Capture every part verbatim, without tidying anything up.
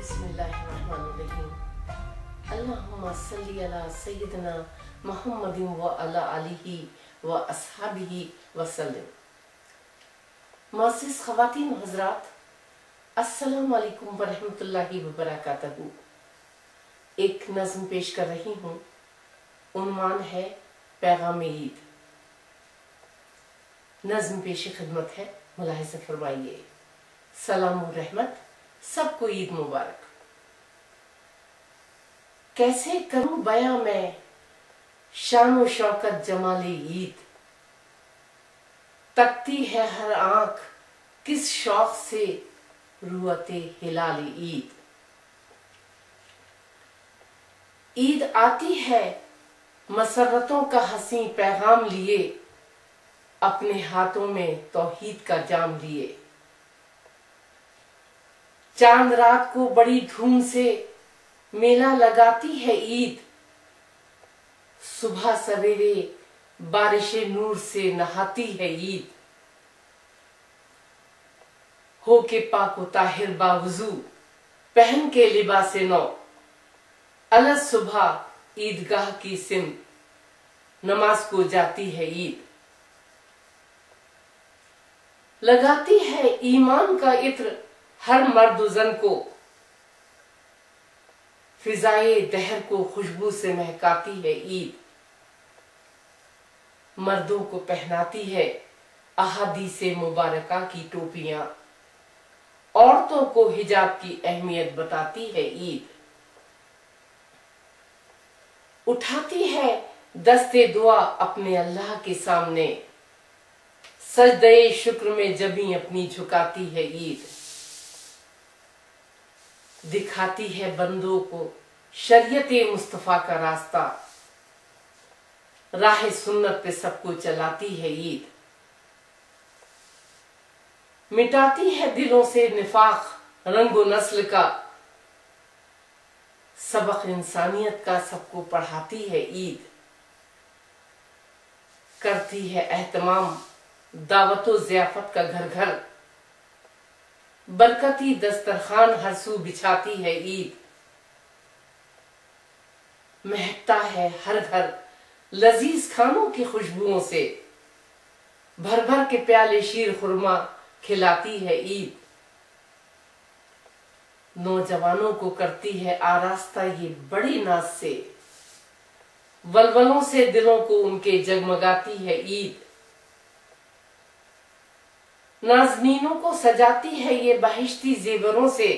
बिस्मिल्लाहिर्रहमानिर्रहीम। अल्लाहुम्मा सल्ली अला सय्यिदना मुहम्मदिन व अला आलिहि व अस्हाबिहि वसल्लम। मोअज़्ज़िज़ ख़वातीन व हज़रात, अस्सलामु अलैकुम व रहमतुल्लाहि व बरकातहू। एक नज़्म पेश कर रही हूँ। उन्वान है पैगाम-ए ईद। नज़्म पेश खिदमत है, मुलाहिज़ा फरमाइए। सलाम और रहमत, सबको ईद मुबारक। कैसे करूं बयां मैं शान व शौकत जमाले ईद, तकती है हर आंख किस शौक से रुअते हिलाल ईद। ईद आती है मसरतों का हसी पैगाम लिए, अपने हाथों में तौहीद का जाम लिए। चांद रात को बड़ी धूम से मेला लगाती है ईद, सुबह सवेरे बारिशे नूर से नहाती है ईद। हो के पाक व ताहिर बावजू पहन के लिबासे नौ, अलग सुबह ईदगाह की सिम नमाज को जाती है ईद। लगाती है ईमान का इत्र हर मर्द जन को, फिजाए दहर को खुशबू से महकाती है ईद। मर्दों को पहनाती है अहादीसे मुबारका की टोपियां, औरतों को हिजाब की अहमियत बताती है ईद। उठाती है दस्ते दुआ अपने अल्लाह के सामने, सजदे शुक्र में जबी अपनी झुकाती है ईद। दिखाती है बंदों को शरीयते मुस्तफा का रास्ता, राह सुन्नत पे सबको चलाती है ईद। मिटाती है दिलों से निफाक रंगो नस्ल का, सबक इंसानियत का सबको पढ़ाती है ईद। करती है एहतमाम दावतो ज़ियाफत का घर घर, बरकती दस्तरखान हर सू बिछाती है ईद। महकता है हर घर लजीज खानों की खुशबुओं से, भर भर के प्याले शीर खुरमा खिलाती है ईद। नौजवानों को करती है आरास्ता ये बड़ी नाज से, वलवलों से दिलों को उनके जगमगाती है ईद। नाज़नीनों को सजाती है ये बहिश्ती जेवरों से,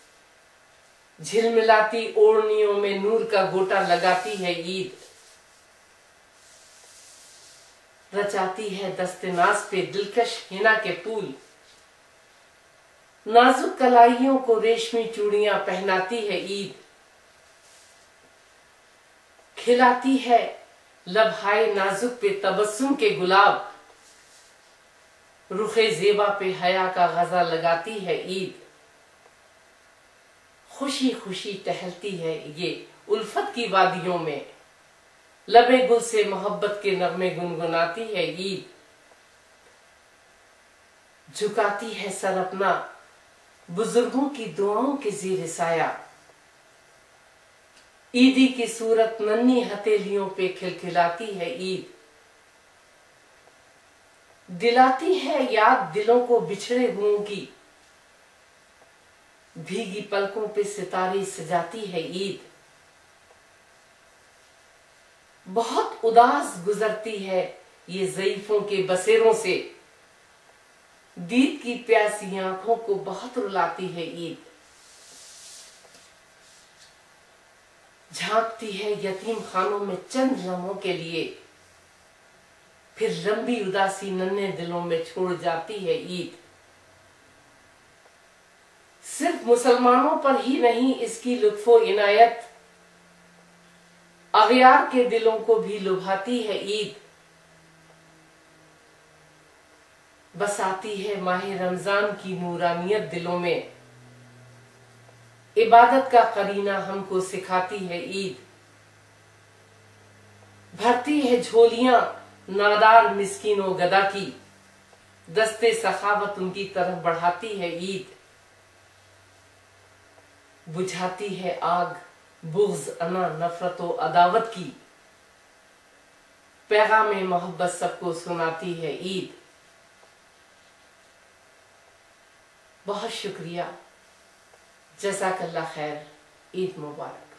झिलमिलाती ओढ़नियों में नूर का गोटा लगाती है ईद। रचाती है दस्ते नाज पे दिलकश हिना के फूल, नाजुक कलाइयों को रेशमी चूड़ियां पहनाती है ईद। खिलाती है लबहाए नाजुक पे तबस्सुम के गुलाब, रुखे जेबा पे हया का गजा लगाती है ईद। खुशी खुशी टहलती है ये उल्फत की वादियों में, लबे गुल से मोहब्बत के नगमे गुनगुनाती है ईद। झुकाती है सर अपना बुजुर्गों की दुआओं के ज़ेर साया, ईदी की सूरत नन्ही हथेलियों पे खिलखिलाती है ईद। दिलाती है याद दिलों को बिछड़े हुओं की, भीगी पलकों पे सितारे सजाती है ईद। बहुत उदास गुजरती है ये ज़ईफों के बसेरों से, दीद की प्यासी आंखों को बहुत रुलाती है ईद। झांकती है यतीम खानों में चंद लम्हों के लिए, फिर लंबी उदासी नन्हे दिलों में छोड़ जाती है ईद। सिर्फ मुसलमानों पर ही नहीं इसकी लुत्फो इनायत, अगयार के दिलों को भी लुभाती है ईद। बसाती है माह रमजान की नूरानियत दिलों में, इबादत का करीना हमको सिखाती है ईद। भरती है झोलियां नादार मिस्कीनों गदा की, दस्ते सखावत उनकी तरफ बढ़ाती है ईद। بجھاتی ہے آگ بغض انا نفرت و عداوت کی، پیغام محبت سب کو سناتی ہے عید۔ بہت شکریہ، جزاک اللہ خیر، عید مبارک۔